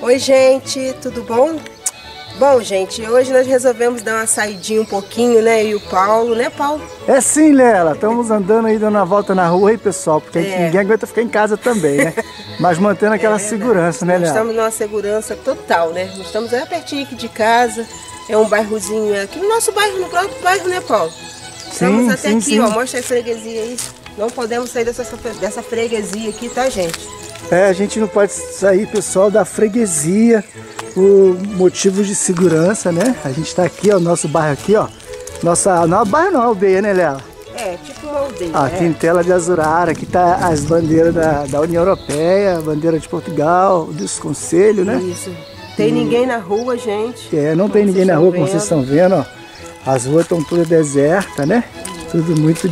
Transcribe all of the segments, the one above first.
Oi gente, tudo bom? Bom gente, hoje nós resolvemos dar uma saidinha um pouquinho, né? E o Paulo, né Paulo? É sim, Lela, estamos andando aí dando uma volta na rua aí, pessoal, porque ninguém aguenta ficar em casa também, né? Mas mantendo aquela segurança, né, Lela? Nós estamos numa segurança total, né? Nós estamos pertinho aqui de casa, é um bairrozinho aqui no nosso bairro, no próprio bairro, né Paulo? Estamos até aqui, sim. Ó, mostra a freguesia aí. Não podemos sair dessa freguesia aqui, tá gente? É, a gente não pode sair, pessoal, da freguesia por motivos de segurança, né? A gente tá aqui, ó, nosso bairro aqui, ó. Não, bairro não, aldeia, né, Lela? É, tipo uma aldeia. Aqui em Tela de Azurara, aqui tá as bandeiras da União Europeia, a bandeira de Portugal, dos conselhos, né? Isso. Tem ninguém na rua, gente. É, não tem ninguém na rua, como vocês estão vendo, ó. As ruas estão todas desertas, né? Tudo muito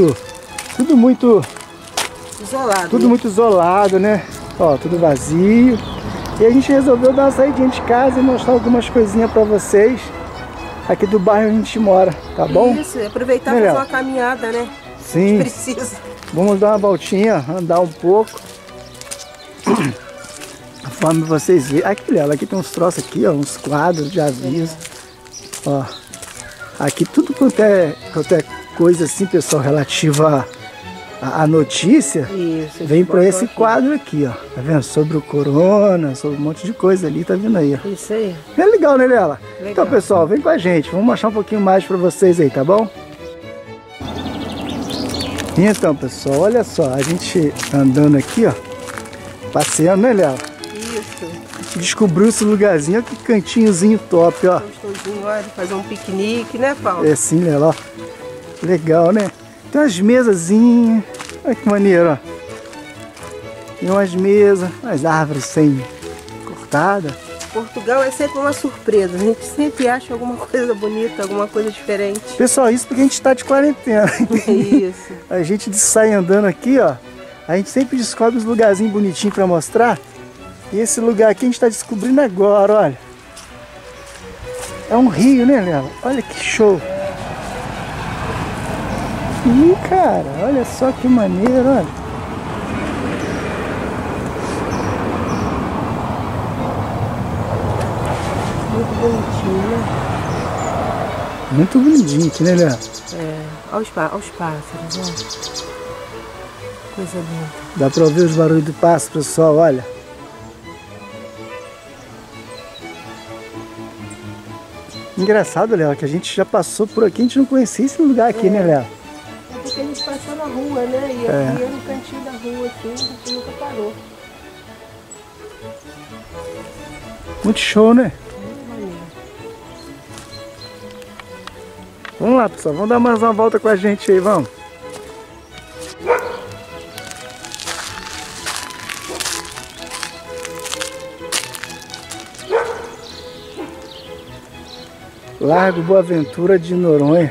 isolado. Tudo muito isolado, né? Ó, tudo vazio. E a gente resolveu dar uma saidinha de casa e mostrar algumas coisinhas pra vocês aqui do bairro onde a gente mora, tá bom? Isso, aproveitar e fazer uma caminhada, né? Sim. Precisa. Vamos dar uma voltinha, andar um pouco. Conforme vocês verem. Aqui, Lela, aqui tem uns troços aqui, ó, uns quadros de aviso. Ó. Aqui tudo quanto é coisa assim, pessoal, relativa a notícia, isso, vem para esse quadro aqui, ó. Tá vendo? Sobre o corona, sobre um monte de coisa ali, tá vendo aí, ó. Isso aí. É legal, né, Lela? Legal. Então, pessoal, vem com a gente. Vamos mostrar um pouquinho mais para vocês aí, tá bom? Então, pessoal, olha só. A gente andando aqui, ó. Passeando, né, Lela? Isso. A gente descobriu esse lugarzinho. Olha que cantinhozinho top, ó. Gostosinho, olha, fazer um piquenique, né, Paulo? É sim, Lela, ó. Legal, né? Tem umas mesazinhas. Olha que maneiro, ó. Tem umas mesas, umas árvores sem cortada. Portugal é sempre uma surpresa. A gente sempre acha alguma coisa bonita, alguma coisa diferente. Pessoal, isso porque a gente tá de quarentena. Isso. A gente sai andando aqui, ó. A gente sempre descobre uns lugarzinhos bonitinhos pra mostrar. E esse lugar aqui a gente tá descobrindo agora, olha. É um rio, né, Lela? Olha que show. Cara, olha só que maneiro, olha. Muito bonitinho, né? Muito bonitinho aqui, né, Lela? É, aos pássaros, ó. Coisa linda. Dá pra ouvir os barulhos do pássaro, pessoal, olha. Engraçado, Lela, que a gente já passou por aqui, a gente não conhecia esse lugar aqui, né, Lela? É porque a gente passou na rua, né? E aqui é no cantinho da rua, aqui, a gente nunca parou. Muito show, né? Vamos lá, pessoal, vamos dar mais uma volta com a gente aí, vamos. Largo Boa Ventura de Noronha.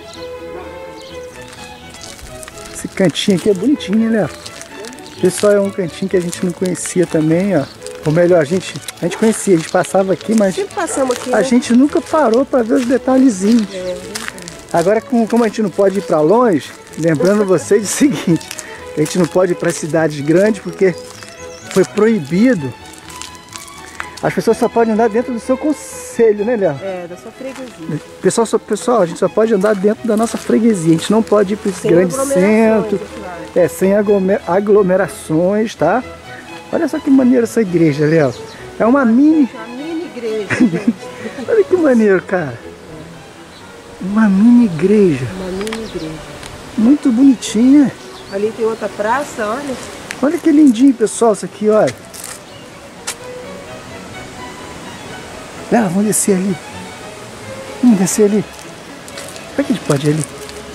Esse cantinho aqui é bonitinho, né? Pessoal, é um cantinho que a gente não conhecia também, ó. Ou melhor, a gente conhecia, a gente passava aqui, mas sempre passamos aqui, a né? gente nunca parou para ver os detalhezinhos. Agora, como a gente não pode ir para longe, lembrando vocês o seguinte, a gente não pode ir para cidades grandes porque foi proibido. As pessoas só podem andar dentro do seu concelho, né, Léo? É, da sua freguesia. Pessoal, a gente só pode andar dentro da nossa freguesia. A gente não pode ir para esse grande centro, sem aglomerações, tá? Olha só que maneiro essa igreja, Léo. É uma mini igreja, gente. Olha que maneiro, cara. Uma mini igreja. Uma mini igreja. Muito bonitinha. Ali tem outra praça, olha. Olha que lindinho, pessoal, isso aqui, olha. Léo, vamos descer ali. Vamos descer ali. Será que a gente pode ir ali?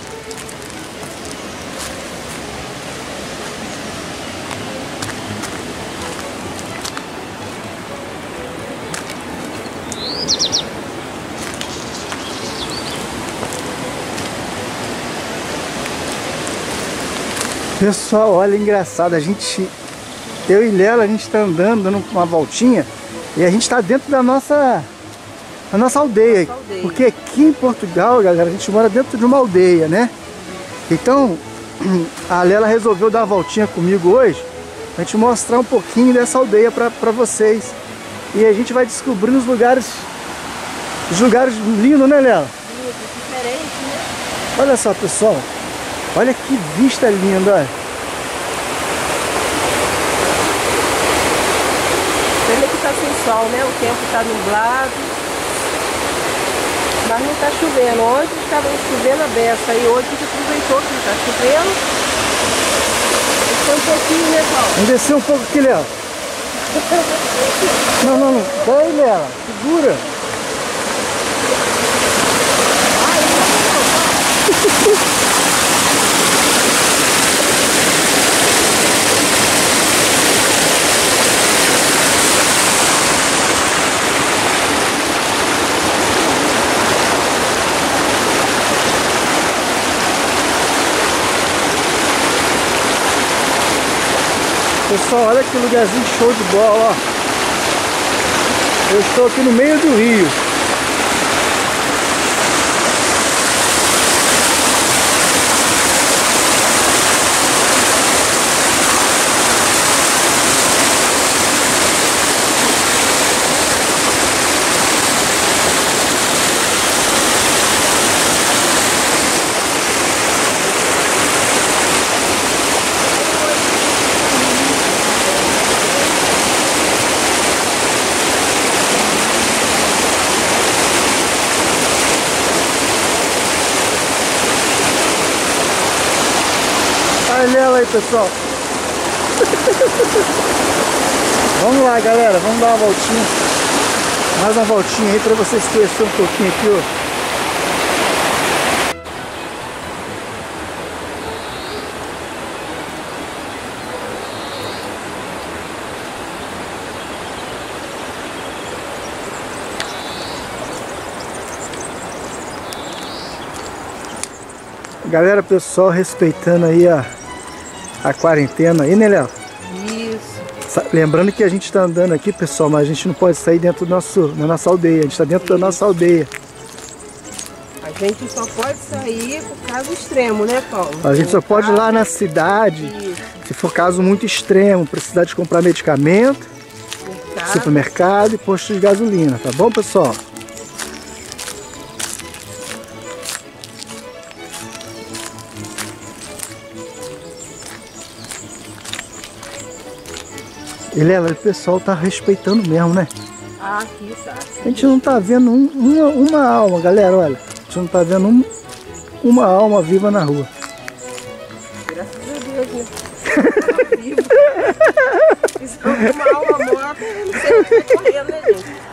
Pessoal, olha, engraçado, eu e Lela, a gente está andando, dando uma voltinha, e a gente está dentro da nossa aldeia. Porque aqui em Portugal, galera, a gente mora dentro de uma aldeia, né? Então, a Lela resolveu dar uma voltinha comigo hoje, pra gente mostrar um pouquinho dessa aldeia pra vocês. E a gente vai descobrindo os lugares lindos, né, Lela? Diferente, né? Olha só, pessoal. Olha que vista linda, olha. Pena que tá sem sol, né? O tempo tá nublado. Mas não tá chovendo. Ontem estava chovendo a beça. E hoje a gente aproveitou que não tá chovendo. Desceu um pouquinho, né, Paulo? Vamos descer um pouco aqui, Lela. Não. Peraí, Lela. Segura. Pessoal, olha que lugarzinho show de bola, ó. Eu estou aqui no meio do rio. Olha ela aí, pessoal. Vamos lá, galera. Vamos dar uma voltinha. Mais uma voltinha aí para vocês conhecerem um pouquinho aqui, ó. Galera, pessoal respeitando aí a quarentena aí, né, Léo? Isso. Lembrando que a gente está andando aqui, pessoal, mas a gente não pode sair dentro da nossa aldeia. A gente está dentro da nossa aldeia. A gente só pode sair por caso extremo, né, Paulo? A gente só pode ir lá na cidade, Isso. se for caso muito extremo, precisar de comprar medicamento, supermercado e posto de gasolina, tá bom, pessoal? E Lela, o pessoal tá respeitando mesmo, né? Ah, aqui tá. A gente não tá vendo uma alma, galera, olha. A gente não tá vendo uma alma viva na rua. Graças a Deus, né? Vivo. Se for uma alma morta, eu não sei o que tá correndo, né,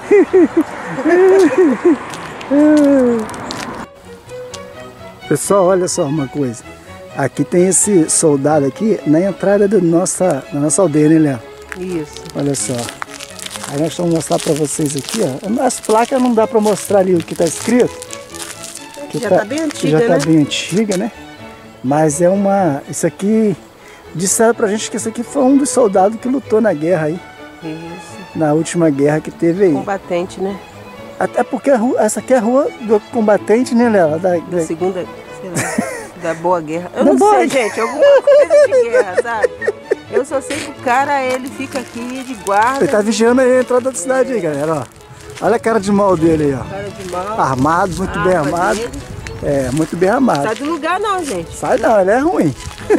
gente? Pessoal, olha só uma coisa. Aqui tem esse soldado aqui na entrada da nossa aldeia, né, Léo? Isso. Olha só. Aí nós vamos mostrar para vocês aqui, ó. As placas não dá para mostrar ali o que está escrito. Que já tá bem antiga, já né? tá bem antiga, né? Mas é uma... Isso aqui... Disseram pra gente que isso aqui foi um dos soldados que lutou na guerra aí. Isso. Na última guerra que teve aí. Combatente, né? Até porque essa aqui é a rua do combatente, né, Léo? Da segunda, sei lá, da Boa Guerra. Eu Da não Boa sei, gente, alguma coisa de guerra, sabe? Eu só sei que o cara, ele fica aqui de guarda. Ele tá vigiando aí a entrada da cidade aí, galera, ó. Olha a cara de mal dele aí, ó. Cara de mal. Armado, muito bem armado. Dele. É, muito bem armado. Sai do lugar não, gente. Sai não, ele é ruim.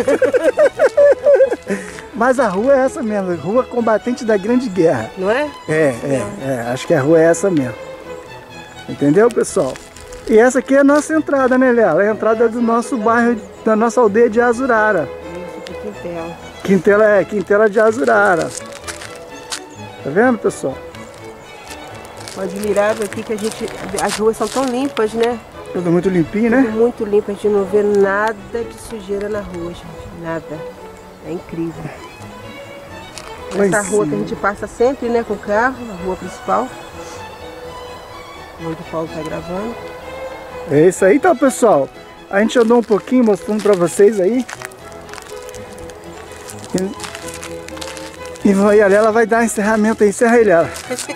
Mas a rua é essa mesmo, Rua Combatente da Grande Guerra. Não é? Acho que a rua é essa mesmo. Entendeu, pessoal? E essa aqui é a nossa entrada, né, Léo? É a entrada do nosso bairro, da nossa aldeia de Azurara. Isso, de Quintela. Quintela de Azurara. Tá vendo, pessoal? O admirável aqui que as ruas são tão limpas, né? Tudo muito limpinho, né? Tudo muito limpo, a gente não vê nada de sujeira na rua, gente. Nada. É incrível. Essa rua que a gente passa sempre, né, com o carro, a rua principal. Onde o Paulo tá gravando. É isso aí, então, pessoal. A gente andou um pouquinho mostrando pra vocês aí. E a Lela vai dar encerramento aí. Encerra aí, Lela.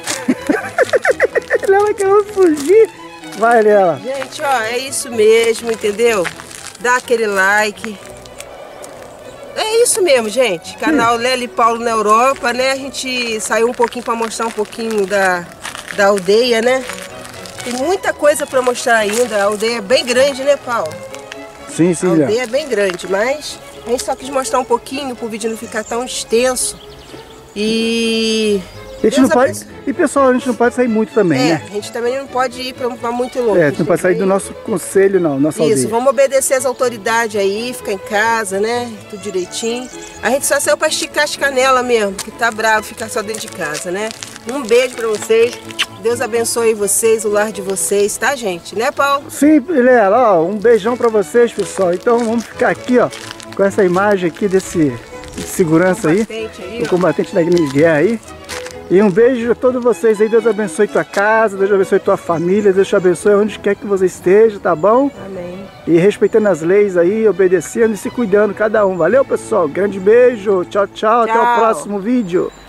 Lela quer fugir. Vai, Lela. Gente, ó, é isso mesmo, entendeu? Dá aquele like. É isso mesmo, gente. Canal Lélia e Paulo na Europa, né? A gente saiu um pouquinho para mostrar um pouquinho da aldeia, né? Tem muita coisa para mostrar ainda. A aldeia é bem grande, né, Paulo? Sim, sim. A aldeia é bem grande, mas a gente só quis mostrar um pouquinho para o vídeo não ficar tão extenso. E... E pessoal, a gente não pode sair muito também, né? A gente também não pode ir para muito longe. Não pode sair do nosso conselho, não, nossa aldeia. Isso, vamos obedecer as autoridades aí, ficar em casa, né? Tudo direitinho. A gente só saiu para esticar as canelas mesmo, que tá bravo ficar só dentro de casa, né? Um beijo para vocês. Deus abençoe vocês, o lar de vocês, tá, gente? Né, Paulo? Sim, Lélia, ó, um beijão para vocês, pessoal. Então vamos ficar aqui, ó, com essa imagem aqui desse segurança aí, o combatente da Grande Guerra aí. E um beijo a todos vocês aí, Deus abençoe tua casa, Deus abençoe tua família, Deus te abençoe onde quer que você esteja, tá bom? Amém. E respeitando as leis aí, obedecendo e se cuidando cada um. Valeu, pessoal? Grande beijo, tchau, tchau. Até o próximo vídeo.